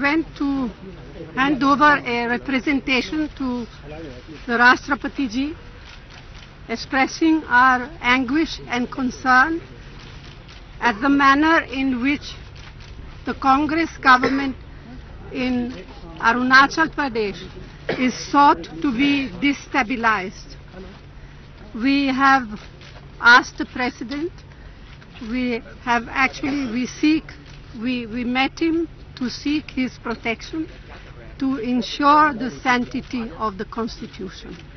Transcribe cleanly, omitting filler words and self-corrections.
went to hand over a representation to the Rashtrapati Ji, expressing our anguish and concern at the manner in which the Congress government in Arunachal Pradesh is sought to be destabilized. We have asked the President, we met him to seek his protection, to ensure the sanctity of the Constitution.